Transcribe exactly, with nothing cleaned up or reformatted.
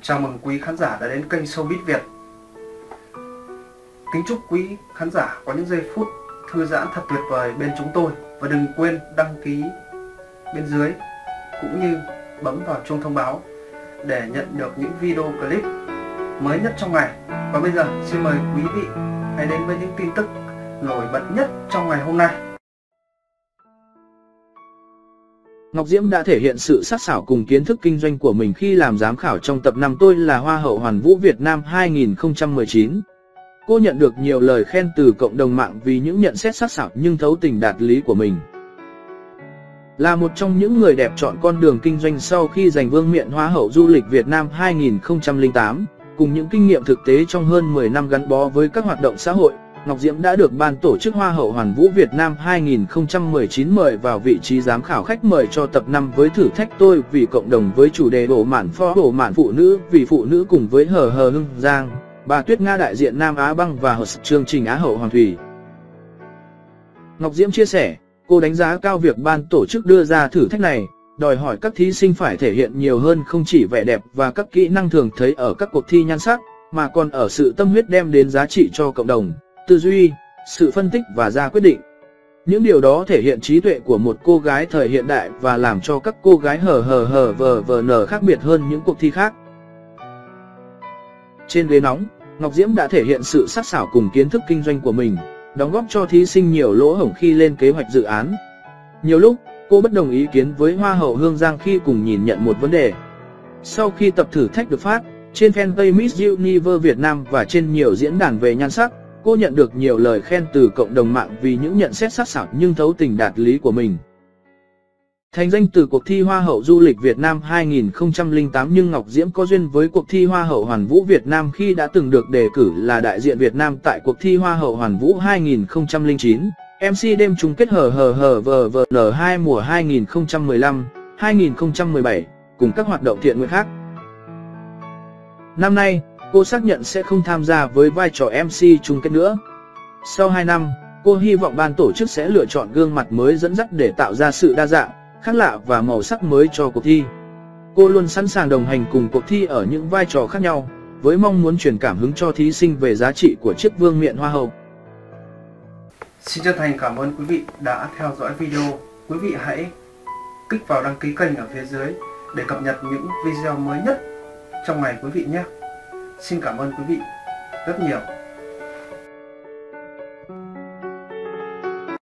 Chào mừng quý khán giả đã đến kênh Showbiz Việt. Kính chúc quý khán giả có những giây phút thư giãn thật tuyệt vời bên chúng tôi. Và đừng quên đăng ký bên dưới cũng như bấm vào chuông thông báo để nhận được những video clip mới nhất trong ngày. Và bây giờ xin mời quý vị hãy đến với những tin tức nổi bật nhất trong ngày hôm nay. Ngọc Diễm đã thể hiện sự sắc sảo cùng kiến thức kinh doanh của mình khi làm giám khảo trong tập năm Tôi là Hoa hậu Hoàn vũ Việt Nam hai nghìn không trăm mười chín. Cô nhận được nhiều lời khen từ cộng đồng mạng vì những nhận xét sắc sảo nhưng thấu tình đạt lý của mình. Là một trong những người đẹp chọn con đường kinh doanh sau khi giành vương miện Hoa hậu du lịch Việt Nam hai nghìn không trăm lẻ tám, cùng những kinh nghiệm thực tế trong hơn mười năm gắn bó với các hoạt động xã hội, Ngọc Diễm đã được ban tổ chức Hoa hậu Hoàn vũ Việt Nam hai nghìn không trăm mười chín mời vào vị trí giám khảo khách mời cho tập năm với thử thách Tôi vì cộng đồng với chủ đề bổ mạn pho bổ mạn phụ nữ vì phụ nữ cùng với Hờ Hờ Hưng Giang, bà Tuyết Nga đại diện Nam Á Băng và host chương trình Á hậu Hoàng Thủy. Ngọc Diễm chia sẻ, cô đánh giá cao việc ban tổ chức đưa ra thử thách này, đòi hỏi các thí sinh phải thể hiện nhiều hơn không chỉ vẻ đẹp và các kỹ năng thường thấy ở các cuộc thi nhan sắc, mà còn ở sự tâm huyết đem đến giá trị cho cộng đồng, tư duy, sự phân tích và ra quyết định. Những điều đó thể hiện trí tuệ của một cô gái thời hiện đại và làm cho các cô gái hờ hờ hờ vờ vờ nở khác biệt hơn những cuộc thi khác. Trên ghế nóng, Ngọc Diễm đã thể hiện sự sắc sảo cùng kiến thức kinh doanh của mình, đóng góp cho thí sinh nhiều lỗ hổng khi lên kế hoạch dự án. Nhiều lúc, cô bất đồng ý kiến với Hoa hậu Hương Giang khi cùng nhìn nhận một vấn đề. Sau khi tập thử thách được phát, trên fanpage Miss Universe Việt Nam và trên nhiều diễn đàn về nhan sắc, cô nhận được nhiều lời khen từ cộng đồng mạng vì những nhận xét sắc sảo nhưng thấu tình đạt lý của mình. Thành danh từ cuộc thi Hoa hậu du lịch Việt Nam hai nghìn không trăm lẻ tám nhưng Ngọc Diễm có duyên với cuộc thi Hoa hậu Hoàn vũ Việt Nam khi đã từng được đề cử là đại diện Việt Nam tại cuộc thi Hoa hậu Hoàn vũ hai nghìn không trăm lẻ chín, em xê đêm chung kết hờ hờ hờ vờ vờ en hai mùa hai nghìn không trăm mười lăm hai nghìn không trăm mười bảy, cùng các hoạt động thiện nguyện khác. Năm nay, cô xác nhận sẽ không tham gia với vai trò em xê chung kết nữa. Sau hai năm, cô hy vọng ban tổ chức sẽ lựa chọn gương mặt mới dẫn dắt để tạo ra sự đa dạng, khác lạ và màu sắc mới cho cuộc thi. Cô luôn sẵn sàng đồng hành cùng cuộc thi ở những vai trò khác nhau, với mong muốn truyền cảm hứng cho thí sinh về giá trị của chiếc vương miện Hoa hậu. Xin chân thành cảm ơn quý vị đã theo dõi video. Quý vị hãy kích vào đăng ký kênh ở phía dưới để cập nhật những video mới nhất trong ngày quý vị nhé. Xin cảm ơn quý vị rất nhiều.